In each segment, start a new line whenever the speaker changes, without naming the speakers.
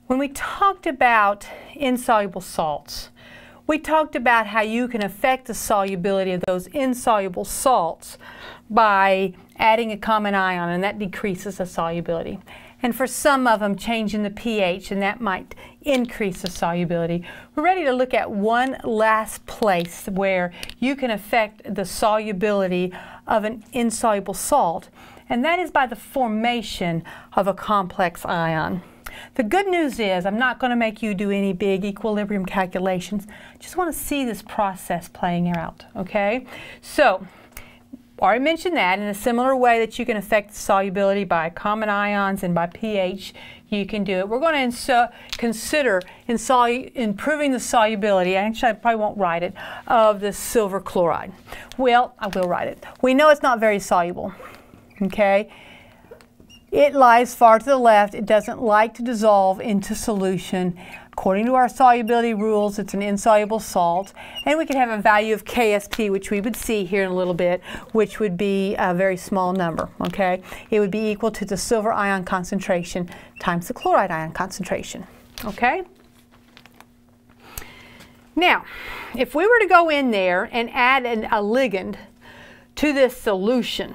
When we talked about insoluble salts, we talked about how you can affect the solubility of those insoluble salts by adding a common ion, and that decreases the solubility. And for some of them, changing the pH, and that might increase the solubility. We're ready to look at one last place where you can affect the solubility of an insoluble salt, and that is by the formation of a complex ion. The good news is I'm not going to make you do any big equilibrium calculations. I just want to see this process playing out, okay? So, already mentioned that in a similar way that you can affect the solubility by common ions and by pH, you can do it. We're going to consider improving the solubility, actually I probably won't write it, of the silver chloride. Well, I will write it. We know it's not very soluble, okay? It lies far to the left. It doesn't like to dissolve into solution. According to our solubility rules, it's an insoluble salt, and we could have a value of KSP, which we would see here in a little bit, which would be a very small number, okay? It would be equal to the silver ion concentration times the chloride ion concentration, okay? Now, if we were to go in there and add a ligand to this solution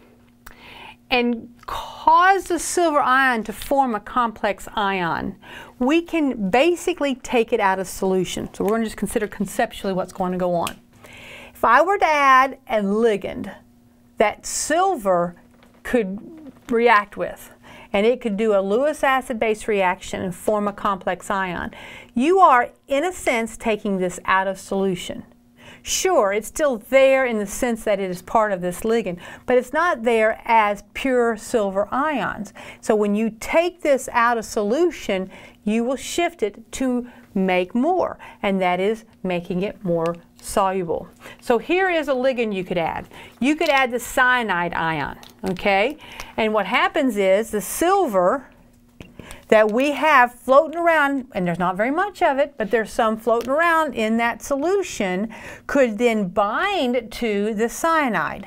and cause the silver ion to form a complex ion, we can basically take it out of solution. So we're going to just consider conceptually what's going to go on. If I were to add a ligand that silver could react with, and it could do a Lewis acid-base reaction and form a complex ion, you are, in a sense, taking this out of solution. Sure, it's still there in the sense that it is part of this ligand, but it's not there as pure silver ions. So when you take this out of solution, you will shift it to make more, and that is making it more soluble. So here is a ligand you could add. You could add the cyanide ion, okay? And what happens is the silver that we have floating around, and there's not very much of it, but there's some floating around in that solution, could then bind to the cyanide,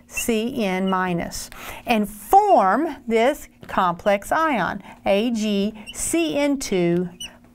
Cn-, and form this complex ion, AgCN2-,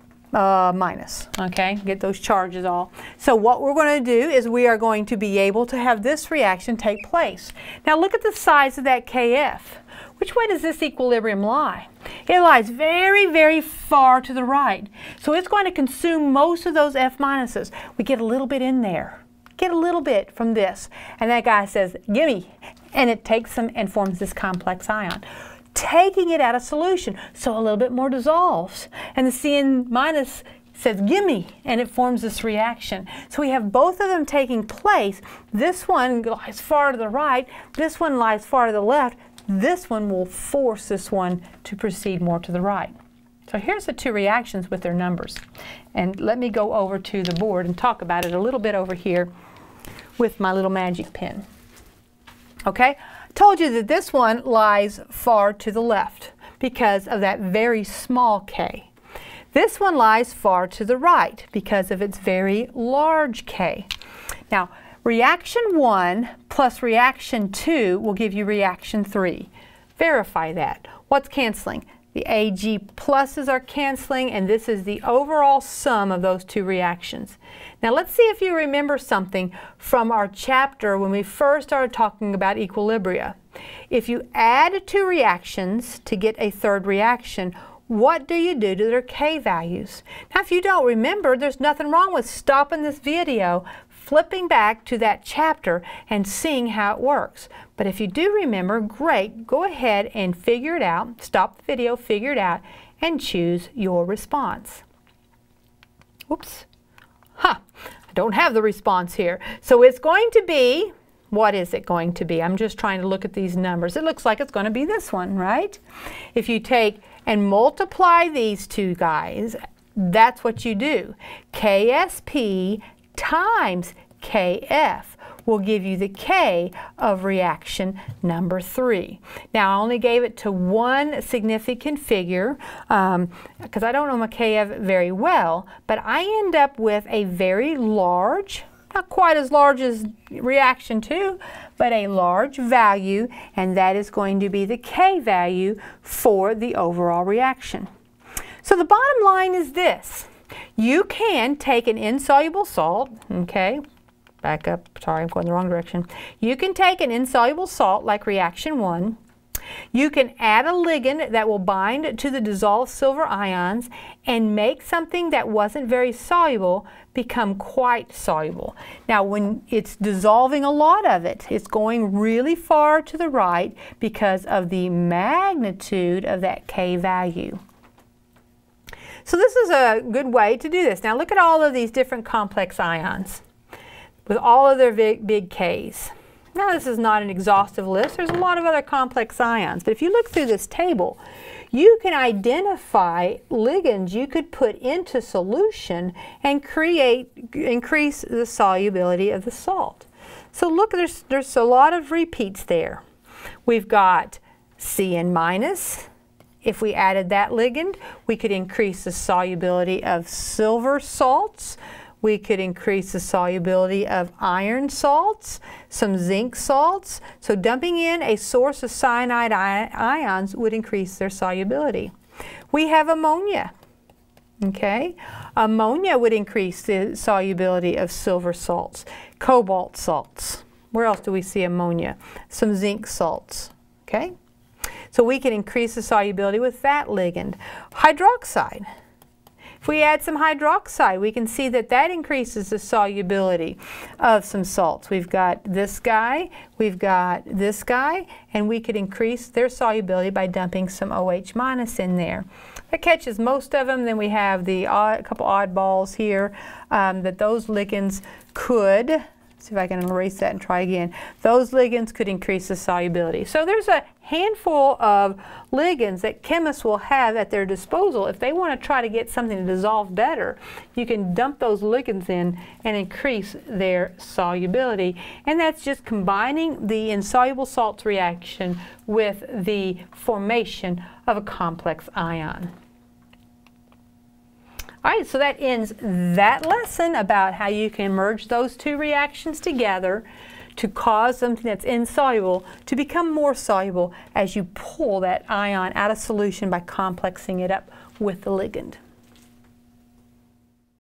okay? Get those charges all. So what we're going to do is we are going to be able to have this reaction take place. Now look at the size of that Kf. Which way does this equilibrium lie? It lies very, very far to the right. So it's going to consume most of those F minuses. We get a little bit in there. Get a little bit from this. And that guy says, gimme. And it takes them and forms this complex ion, taking it out of solution. So a little bit more dissolves. And the Cn- says, gimme, and it forms this reaction. So we have both of them taking place. This one lies far to the right. This one lies far to the left. This one will force this one to proceed more to the right. So here's the two reactions with their numbers. And let me go over to the board and talk about it a little bit over here with my little magic pen. Okay? I told you that this one lies far to the left because of that very small K. This one lies far to the right because of its very large K. Now, reaction 1 plus reaction 2 will give you reaction 3. Verify that. What's canceling? The Ag pluses are canceling, and this is the overall sum of those two reactions. Now let's see if you remember something from our chapter when we first started talking about equilibria. If you add two reactions to get a third reaction, what do you do to their K values? Now if you don't remember, there's nothing wrong with stopping this video, flipping back to that chapter and seeing how it works. But if you do remember, great, go ahead and figure it out, stop the video, figure it out, and choose your response. Oops, I don't have the response here. So it's going to be, what is it going to be? I'm just trying to look at these numbers. It looks like it's going to be this one, right? If you take and multiply these two guys, that's what you do. KSP times Kf will give you the K of reaction number 3. Now I only gave it to one significant figure because I don't know my Kf very well, but I end up with a very large, not quite as large as reaction 2, but a large value, and that is going to be the K value for the overall reaction. So So the bottom line is this. You can take an insoluble salt, okay, back up, sorry, I'm going the wrong direction. You can take an insoluble salt like reaction 1. You can add a ligand that will bind to the dissolved silver ions and make something that wasn't very soluble become quite soluble. Now when it's dissolving a lot of it, it's going really far to the right because of the magnitude of that K value. So this is a good way to do this. Now look at all of these different complex ions with all of their big Ks. Now this is not an exhaustive list. There's a lot of other complex ions. But if you look through this table, you can identify ligands you could put into solution and increase the solubility of the salt. So look, there's a lot of repeats there. We've got Cn minus. If we added that ligand, we could increase the solubility of silver salts. We could increase the solubility of iron salts, some zinc salts. So dumping in a source of cyanide ions would increase their solubility. We have ammonia. Okay? Ammonia would increase the solubility of silver salts, cobalt salts. Where else do we see ammonia? Some zinc salts. Okay? So we can increase the solubility with that ligand. Hydroxide. If we add some hydroxide, we can see that that increases the solubility of some salts. We've got this guy, we've got this guy, and we could increase their solubility by dumping some OH minus in there. That catches most of them. Then we have the couple oddballs here that those ligands could, see if I can erase that and try again. Those ligands could increase the solubility. So there's a handful of ligands that chemists will have at their disposal. If they want to try to get something to dissolve better, you can dump those ligands in and increase their solubility. And that's just combining the insoluble salts reaction with the formation of a complex ion. All right, so that ends that lesson about how you can merge those two reactions together to cause something that's insoluble to become more soluble as you pull that ion out of solution by complexing it up with the ligand.